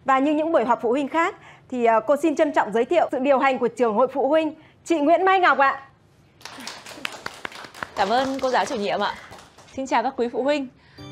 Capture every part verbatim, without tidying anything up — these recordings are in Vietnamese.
Và như những buổi họp phụ huynh khác thì cô xin trân trọng giới thiệu sự điều hành của trưởng hội phụ huynh, chị Nguyễn Mai Ngọc ạ. Cảm ơn cô giáo chủ nhiệm ạ. Xin chào các quý phụ huynh.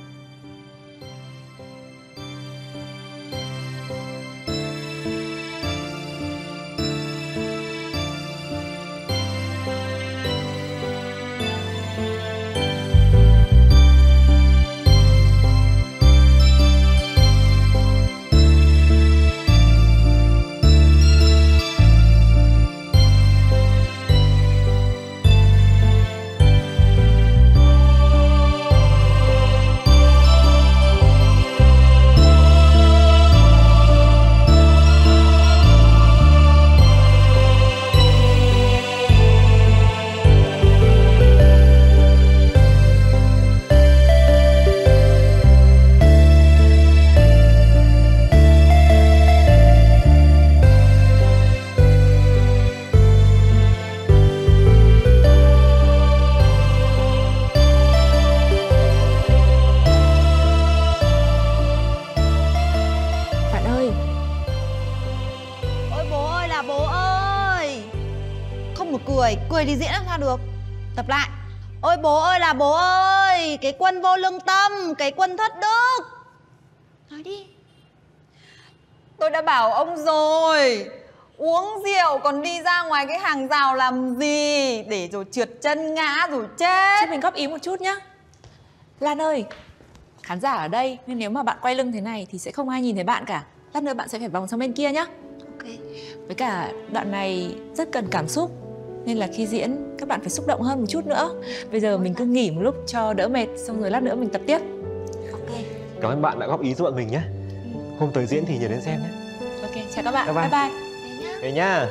Cười thì diễn làm sao được. Tập lại. Ôi bố ơi là bố ơi, cái quân vô lương tâm, cái quân thất đức. Nói đi. Tôi đã bảo ông rồi, uống rượu còn đi ra ngoài cái hàng rào làm gì, để rồi trượt chân ngã rồi chết. Cho mình góp ý một chút nhá. Lan ơi, khán giả ở đây nên nếu mà bạn quay lưng thế này thì sẽ không ai nhìn thấy bạn cả. Lát nữa bạn sẽ phải vòng sang bên kia nhá. Ok. Với cả đoạn này rất cần cảm xúc, nên là khi diễn các bạn phải xúc động hơn một chút nữa. Bây giờ mình cứ nghỉ một lúc cho đỡ mệt, xong rồi lát nữa mình tập tiếp. Ok. Cảm ơn bạn đã góp ý giúp bọn mình nhé. Hôm tới diễn thì nhớ đến xem nhé. Ok, chào các bạn. Bye bye. Bye bye. Về nha.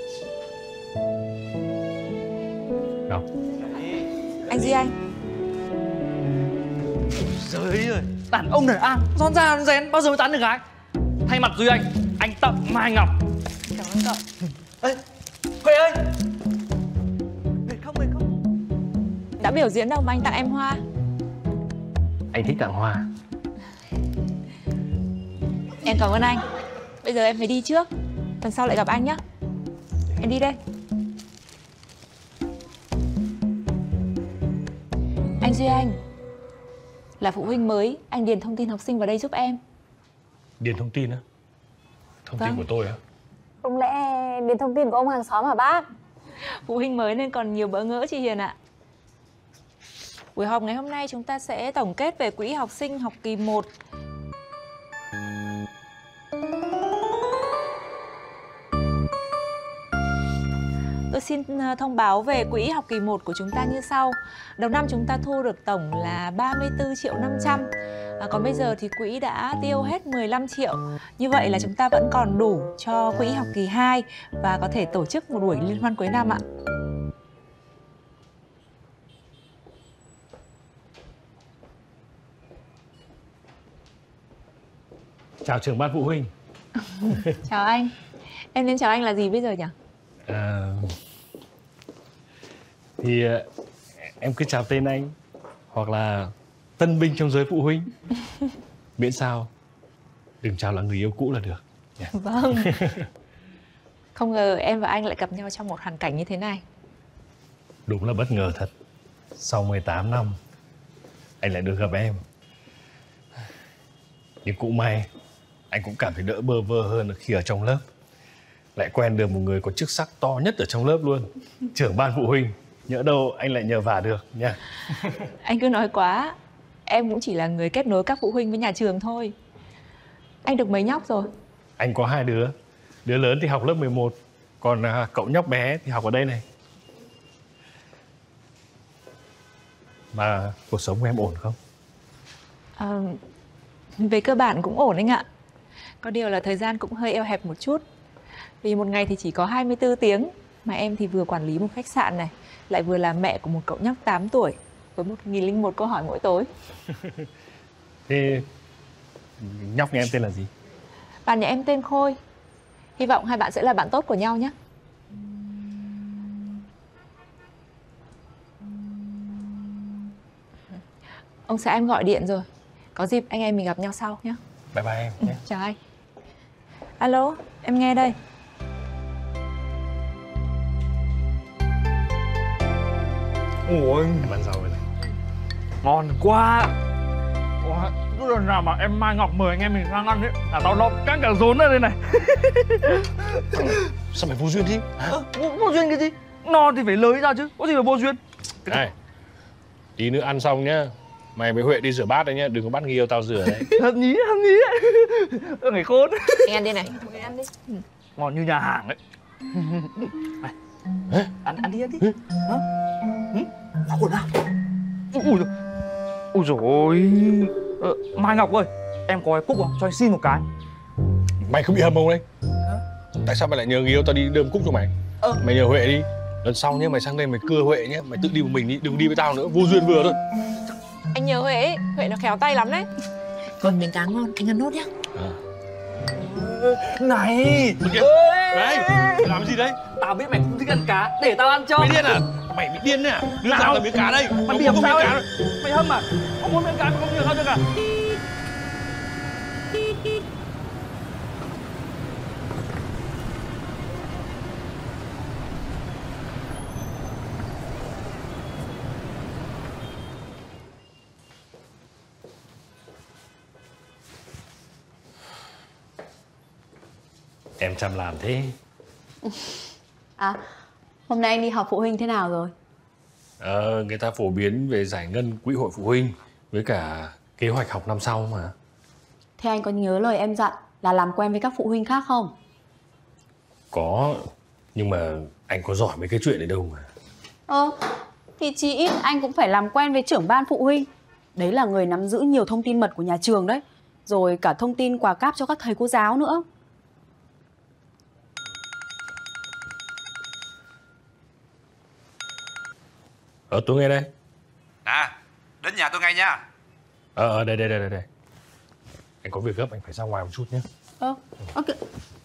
Đâu? Anh Duy Anh. Trời ơi, đàn ông đàn an, rón ra rón rén bao giờ mới tán được gái. Thay mặt Duy Anh, anh tặng Mai Ngọc. Cảm ơn cậu. Ê, Huệ ơi! Mệt không, mệt không? Đã biểu diễn đâu mà anh tặng em hoa. Anh thích tặng hoa. Em cảm ơn anh. Bây giờ em phải đi trước, lần sau lại gặp anh nhé. Em đi đây. Anh Duy Anh, là phụ huynh mới, anh điền thông tin học sinh vào đây giúp em. Điền thông tin á? Thông tin Vâng. của tôi á? Không lẽ điền thông tin của ông hàng xóm hả bác? Phụ huynh mới nên còn nhiều bỡ ngỡ chị Hiền ạ. Buổi họp ngày hôm nay chúng ta sẽ tổng kết về quỹ học sinh học kỳ một. Tôi xin thông báo về quỹ học kỳ một của chúng ta như sau. Đầu năm chúng ta thu được tổng là ba mươi tư triệu năm trăm. À, còn bây giờ thì quỹ đã tiêu hết mười lăm triệu. Như vậy là chúng ta vẫn còn đủ cho quỹ học kỳ hai và có thể tổ chức một buổi liên hoan cuối năm ạ. Chào trưởng ban phụ huynh. Chào anh. Em nên chào anh là gì bây giờ nhỉ? À, thì em cứ chào tên anh, hoặc là tân binh trong giới phụ huynh. Miễn sao đừng chào là người yêu cũ là được. Yeah. Vâng. Không ngờ em và anh lại gặp nhau trong một hoàn cảnh như thế này. Đúng là bất ngờ thật. Sau mười tám năm anh lại được gặp em. Nhưng cũng may anh cũng cảm thấy đỡ bơ vơ hơn khi ở trong lớp. Lại quen được một người có chức sắc to nhất ở trong lớp luôn, trưởng ban phụ huynh. Nhỡ đâu anh lại nhờ vả được nha. Anh cứ nói quá. Em cũng chỉ là người kết nối các phụ huynh với nhà trường thôi. Anh được mấy nhóc rồi? Anh có hai đứa. Đứa lớn thì học lớp mười một, còn à, cậu nhóc bé thì học ở đây này. Mà cuộc sống của em ổn không? À, về cơ bản cũng ổn anh ạ. Có điều là thời gian cũng hơi eo hẹp một chút. Vì một ngày thì chỉ có hai mươi tư tiếng. Mà em thì vừa quản lý một khách sạn này, lại vừa là mẹ của một cậu nhóc tám tuổi, với một nghìn lẻ một câu hỏi mỗi tối. Thế nhóc nhà em tên là gì? Bạn nhà em tên Khôi. Hy vọng hai bạn sẽ là bạn tốt của nhau nhé. Ông xã em gọi điện rồi. Có dịp anh em mình gặp nhau sau nhé. Bye bye em nhé. Chào anh. Alo, em nghe đây. Ôi, Em ăn rau rồi này. ngon quá. Ủa, cứ lần nào mà em Mai Ngọc mời anh em mình sang ăn ấy là tao nó căng cả rốn ra đây này. Sao mày vô duyên thế? Hả? Ờ, vô, vô duyên cái gì? No thì phải lới ra chứ, có gì mà vô duyên. Này, tí nữa ăn xong nhá, mày với Huệ đi rửa bát đấy nhá, đừng có bắt người yêu tao rửa đấy. Hợp nhí, hợp nhí. Ơ, ngày khôn. Anh ăn đi này. Ngon như nhà hàng ấy. Này. Ăn, ăn đi, ăn đi. Hả? Ừ? Vào quần nào. Ui, ui dồi ôi. Ờ, Mai Ngọc ơi, em có cái cúc không? Cho anh xin một cái. Mày không bị hầm không đấy? Tại sao mày lại nhờ người yêu tao đi đơm cúc cho mày? Ờ. Mày nhờ Huệ đi. Lần sau nhá, mày sang đây mày cưa Huệ nhá, mày tự đi một mình đi, đừng đi với tao nữa, vô duyên vừa thôi. Anh nhớ Huệ ấy, Huệ nó khéo tay lắm đấy. Còn miếng cá ngon, anh ăn nốt nhá. À. Này. Này, mày làm gì đấy? Tao biết mày không thích ăn cá, để tao ăn cho. Mày điên à? Mày bị điên à? Đưa tao tao miếng cá đây. Mày Không bị làm có sao miếng cá ấy? đâu. Mày hâm à? Không muốn miếng cá mà không nhường tao được à? Em chăm làm thế. À, hôm nay anh đi họp phụ huynh thế nào rồi? Ờ, người ta phổ biến về giải ngân quỹ hội phụ huynh với cả kế hoạch học năm sau mà. Thế anh có nhớ lời em dặn là làm quen với các phụ huynh khác không? Có, nhưng mà anh có giỏi mấy cái chuyện này đâu mà. Ờ, thì chí ít anh cũng phải làm quen với trưởng ban phụ huynh. Đấy là người nắm giữ nhiều thông tin mật của nhà trường đấy. Rồi cả thông tin quà cáp cho các thầy cô giáo nữa. Ờ, tôi nghe đây. À, đến nhà tôi ngay nha. Ờ, ờ, đây, đây, đây, đây. Anh có việc gấp, anh phải ra ngoài một chút nhé. Ờ, ok.